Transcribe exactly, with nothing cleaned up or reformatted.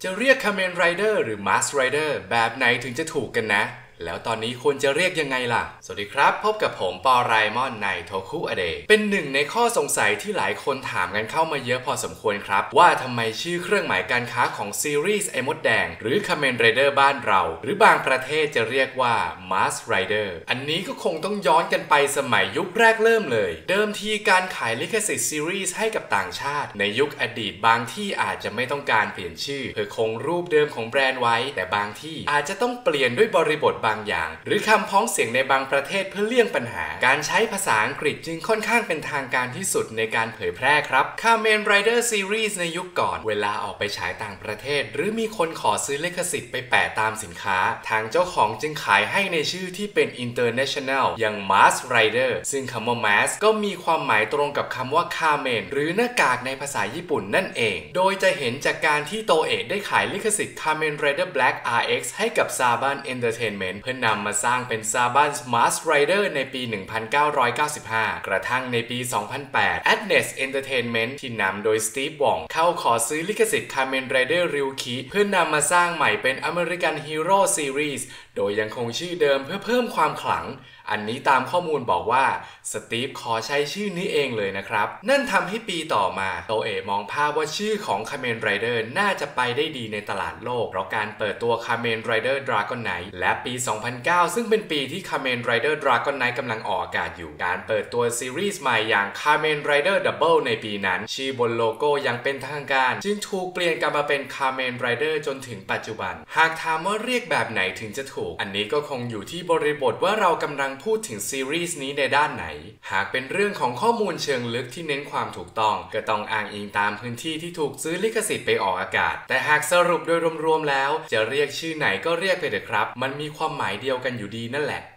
จะเรียก Kamen Rider หรือ Mask Rider แบบไหนถึงจะถูกกันนะแล้วตอนนี้ควรจะเรียกยังไงล่ะสวัสดีครับพบกับผมปอไรมอนในโทคุอเดย์เป็นหนึ่งในข้อสงสัยที่หลายคนถามกันเข้ามาเยอะพอสมควรครับว่าทำไมชื่อเครื่องหมายการค้าของซีรีส์ไอ้มดแดงหรือ Kamen Rider บ้านเราหรือบางประเทศจะเรียกว่า Mask Rider อันนี้ก็คงต้องย้อนกันไปสมัยยุคแรกเริ่มเลยเดิมทีการขายลิขสิทธิ์ซีรีส์ให้กับต่างชาติในยุคอดีตบางที่อาจจะไม่ต้องการเปลี่ยนชื่อเพื่อคงรูปเดิมของแบรนด์ไว้แต่บางที่อาจจะต้องเปลี่ยนด้วยบริบทบางอย่างหรือคำพ้องเสียงในบางประเทศเพื่อเลี่ยงปัญหาการใช้ภาษาอังกฤษจึงค่อนข้างเป็นทางการที่สุดในการเผยแพร่ครับ Kamen Rider Series ในยุคก่อนเวลาออกไปฉายต่างประเทศหรือมีคนขอซื้อลิขสิทธิ์ไปแปะตามสินค้าทางเจ้าของจึงขายให้ในชื่อที่เป็น International อย่าง Mask Rider ซึ่งคำว่า Mask ก็มีความหมายตรงกับคำว่า Kamen หรือหน้ากากในภาษาญี่ปุ่นนั่นเองโดยจะเห็นจากการที่โตเอะได้ขายลิขสิทธิ์ Kamen Rider Black อาร์ เอ็กซ์ ให้กับ Saban Entertainment เพื่อนำมาสร้างเป็น Saban Mask Rider ในปี หนึ่งพันเก้าร้อยเก้าสิบห้า กระทั่งในปี สองพันแปด Adnes Entertainment ที่นำโดย Steve Wong เข้าขอซื้อลิขสิทธิ์ Kamen Rider Ryuki เพื่อนำมาสร้างใหม่เป็น American Hero Series โดยยังคงชื่อเดิมเพื่อเพิ่มความขลังอันนี้ตามข้อมูลบอกว่าสตีฟขอใช้ชื่อนี้เองเลยนะครับนั่นทำให้ปีต่อมาโตเอะมองภาพว่าชื่อของ Kamen Rider น่าจะไปได้ดีในตลาดโลกเพราะการเปิดตัว Kamen Rider Dragon Knight และปี สองพันเก้า ซึ่งเป็นปีที่ Kamen Rider Dragon Knight กำลังออกอากาศอยู่การเปิดตัวซีรีส์ใหม่อย่าง Kamen Rider Double ในปีนั้นชื่อบนโลโก้ยังเป็นทางการจึงถูกเปลี่ยนกลับมาเป็น Kamen Rider จนถึงปัจจุบันหากถามว่าเรียกแบบไหนถึงจะถูกอันนี้ก็คงอยู่ที่บริบทว่าเรากำลังพูดถึงซีรีส์นี้ในด้านไหนหากเป็นเรื่องของข้อมูลเชิงลึกที่เน้นความถูกต้องก็ต้องอ้างอิงตามพื้นที่ที่ถูกซื้อลิขสิทธิ์ไปออกอากาศแต่หากสรุปโดยรวมๆแล้วจะเรียกชื่อไหนก็เรียกไปเถอะครับมันมีความหมายเดียวกันอยู่ดีนั่นแหละ